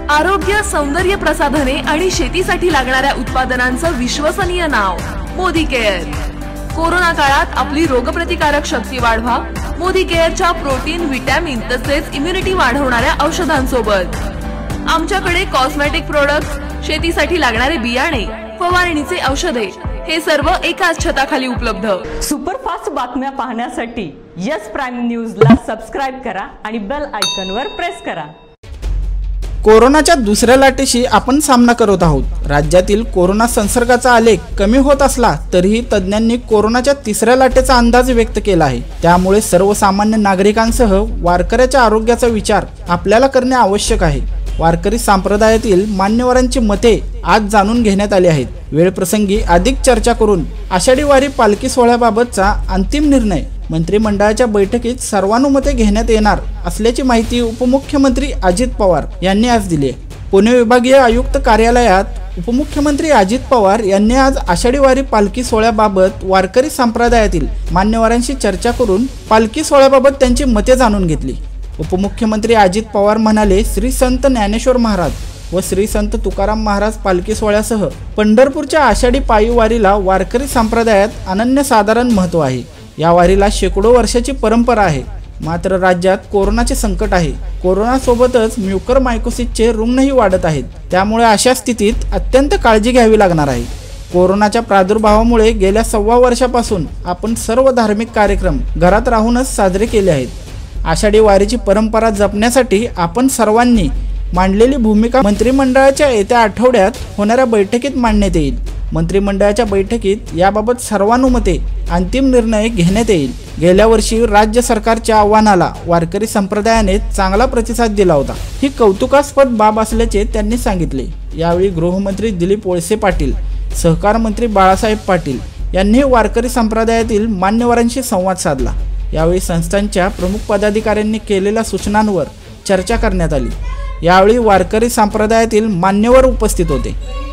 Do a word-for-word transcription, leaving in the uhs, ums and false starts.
आरोग्य, सौंदर्य प्रसाधने आणि शेतीसाठी लागणाऱ्या उत्पादनांचं विश्वसनीय नाव मोदी केअर। कोरोना काळात आपली रोगप्रतिकारक शक्ती वाढवा मोदी केअरच्या प्रोटीन, विटॅमिन तसेच इम्युनिटी वाढवणाऱ्या औषधांसोबत। आमच्याकडे कॉस्मेटिक प्रोडक्ट्स, शेतीसाठी लागणारे बियाणे, फवारणीचे औषधे हे सर्व एकाच छताखाली उपलब्ध। सुपरफास्ट बातम्या पाहण्यासाठी यस प्राइम न्यूजला सबस्क्राइब करा आणि बेल आयकॉनवर प्रेस करा। कोरोनाच्या दुसऱ्या लाटेशी आपण सामना करत आहोत। राज्यातील कोरोना संसर्गाचा आलेख कमी होत असला तरीही तज्ज्ञांनी कोरोनाच्या तिसऱ्या लाटेचा अंदाज व्यक्त केला आहे। त्यामुळे सर्वसामान्य नागरिकांसह वारकऱ्याच्या आरोग्याचा विचार आपल्याला करणे आवश्यक आहे। वारकरी संप्रदायातील मान्यवरांची मते आज जाणून घेण्यात आली आहेत। वेळ प्रसंगी अधिक चर्चा करून आषाढी वारी पालखी सोहळ्याबाबतचा अंतिम निर्णय मंत्रिमंडळाच्या बैठकीत सर्वानुमते घेण्यात येणार असल्याची माहिती उपमुख्यमंत्री अजित पवार यांनी आज दिली आहे। पुणे विभागीय आयुक्त कार्यालयात उपमुख्यमंत्री अजित पवार यांनी आज आषाढी वारी पालखी सोहळ्याबाबत वारकरी संप्रदायातील मान्यवरांशी चर्चा करून पालखी सोहळ्याबाबत त्यांची मते जाणून घेतली। उपमुख्यमंत्री अजित पवार म्हणाले, श्री संत ज्ञानेश्वर महाराज व श्री संत तुकाराम महाराज पालखी सोहळ्यासह पंढरपूरच्या आषाढी पायी वारीला वारकरी संप्रदायात अनन्यसाधारण महत्त्व आहे। या वारीला शेकडो वर्षाची परंपरा आहे। मात्र राज्यात कोरोनाचे संकट आहे। कोरोना सोबतच म्युकरमायकोसिसचे रुग्णही वाढत आहेत। त्यामुळे अशा स्थितीत अत्यंत काळजी घ्यावी लागणार आहे। कोरोनाच्या प्रादुर्भावामुळे गेल्या सव्वा वर्षापासून आपण सर्व धार्मिक कार्यक्रम घरात राहूनच साजरे केले आहेत। आषाढी वारीची परंपरा जपण्यासाठी आपण सर्वांनी मांडलेली भूमिका मंत्रिमंडळाच्या येत्या आठवड्यात होणाऱ्या बैठकीत मांडण्यात येईल। मंत्रिमंडळाच्या बैठकीत याबाबत सर्वानुमते अंतिम निर्णय घेण्यात येईल। गेल्या वर्षी राज्य सरकारच्या आव्हानाला वारकरी संप्रदायाने चांगला प्रतिसाद दिला होता। ही कौतुकास्पद बाब असल्याचे त्यांनी सांगितले। यावेळी गृहमंत्री दिलीप वळसे पाटील, सहकार मंत्री बाळासाहेब पाटील यांनी वारकरी संप्रदायातील मान्यवरांशी संवाद साधला। यावेळी संस्थांच्या प्रमुख पदाधिकाऱ्यांनी केलेल्या सूचनांवर चर्चा करण्यात आली। यावेळी वारकरी संप्रदायातील मान्यवर उपस्थित होते।